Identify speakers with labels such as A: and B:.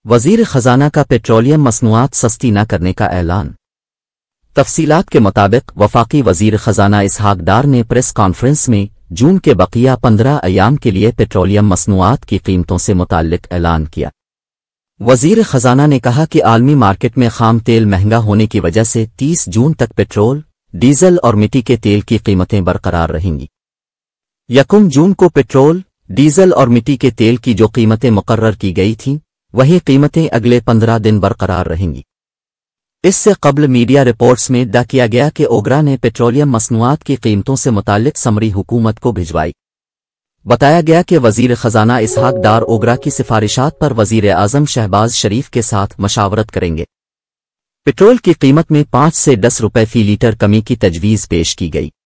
A: वजीर खजाना का पेट्रोलियम मसनूआत सस्ती न करने का ऐलान। तफसीलात के मुताबिक वफाकी वजीर खजाना इसहाक डार ने प्रेस कॉन्फ्रेंस में जून के बकिया 15 अयाम के लिए पेट्रोलियम मसनूआत की कीमतों से मुताल्लिक ऐलान किया। वजीर खजाना ने कहा कि आलमी मार्केट में खाम तेल महंगा होने की वजह से 30 जून तक पेट्रोल, डीजल और मिट्टी के तेल की कीमतें बरकरार रहेंगी। 1 जून को पेट्रोल, डीजल और मिट्टी के तेल की जो कीमतें मुकर्रर की गई थीं, वही कीमतें अगले 15 दिन बरकरार रहेंगी। इससे कबल मीडिया रिपोर्ट्स में दावा किया गया कि ओगरा ने पेट्रोलियम मसनूआत की कीमतों से मुताल्लिक समरी हुकूमत को भिजवाई। बताया गया कि वजीर खजाना इसहाक डार ओगरा की सिफारिशात पर वजीर आजम शहबाज शरीफ के साथ मशावरत करेंगे। पेट्रोल की कीमत में 5 से 10 रुपए फी लीटर कमी की तजवीज़ पेश की गई।